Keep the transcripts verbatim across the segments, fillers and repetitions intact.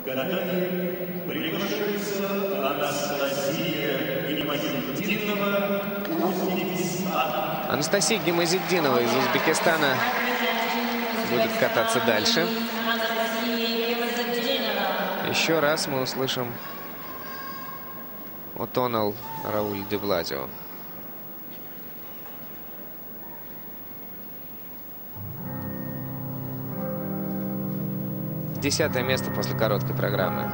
катании приглашается Анастасия Гимазетдинова, Узбекистан. Анастасия Гимазетдинова из Узбекистана будет кататься дальше. Еще раз мы услышим О'Тоннелл Рауль де Блазио. Десятое место после короткой программы.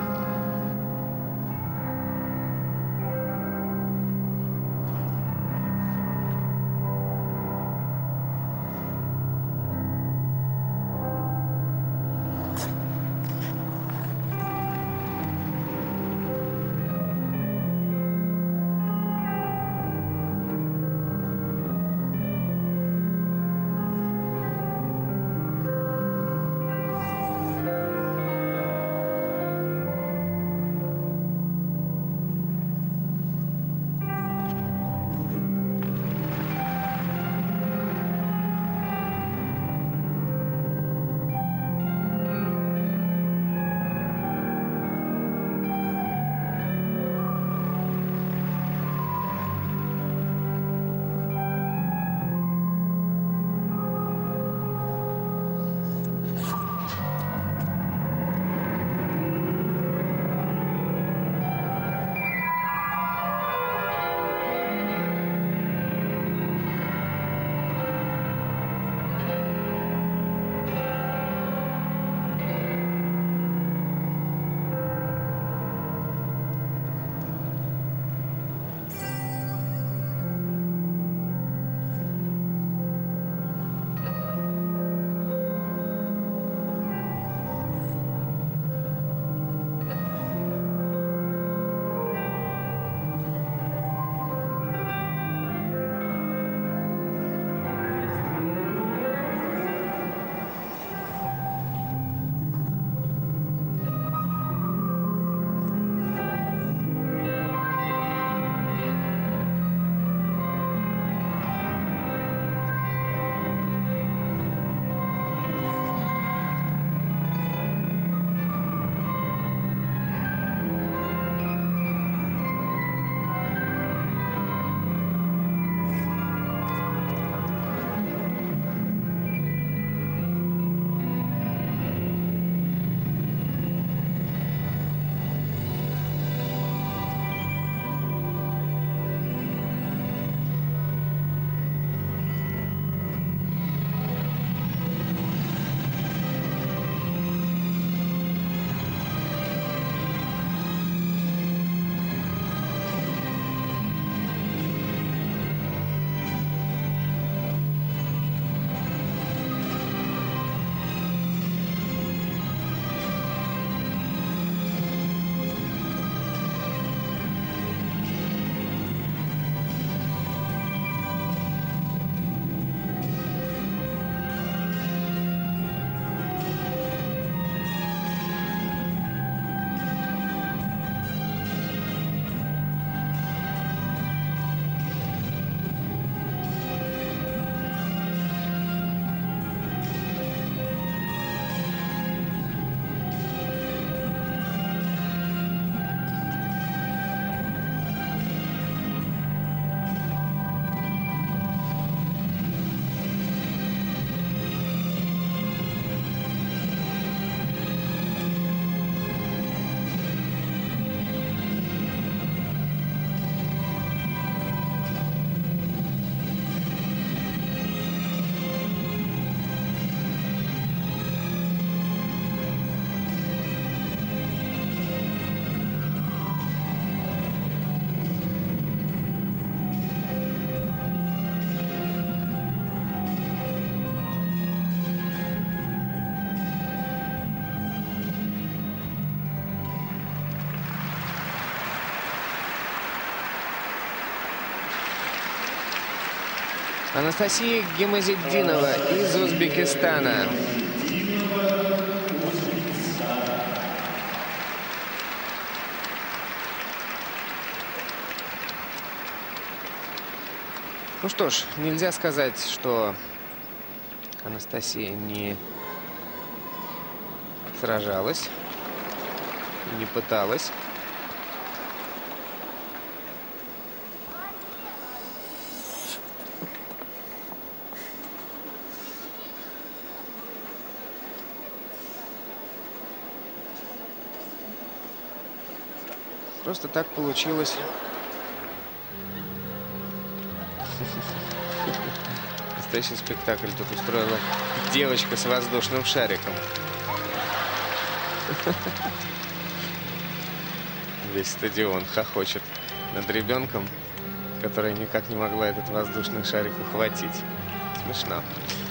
Анастасия Гимазетдинова из Узбекистана. Ну что ж, нельзя сказать, что Анастасия не сражалась. Не пыталась. Просто так получилось. Настоящий спектакль тут устроила девочка с воздушным шариком. Весь стадион хохочет над ребенком, которая никак не могла этот воздушный шарик ухватить. Смешно.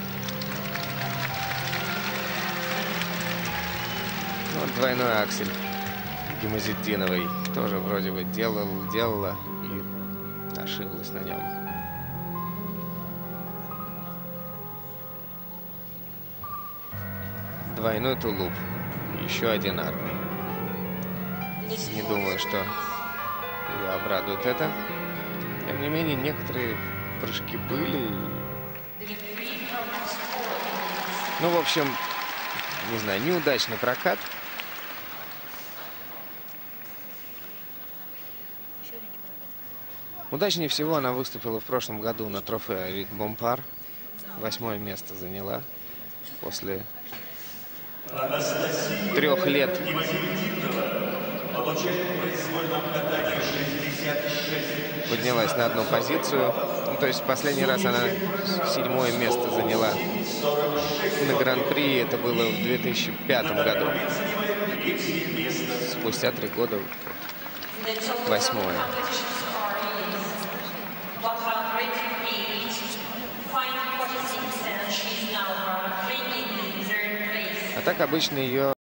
Вот двойной аксель Гимазетдиновой тоже вроде бы делала, делала и ошиблась на нем. Двойной тулуп. Еще один армий. Не думаю, что ее обрадует это. Тем не менее, некоторые прыжки были. Ну, в общем, не знаю, неудачный прокат. Удачнее всего она выступила в прошлом году на трофе Рик Бомпар. Восьмое место заняла после трех лет. Поднялась на одну позицию. Ну, то есть в последний раз она седьмое место заняла на Гран-при. Это было в две тысячи пятом году. Спустя три года восьмое. А так обычно ее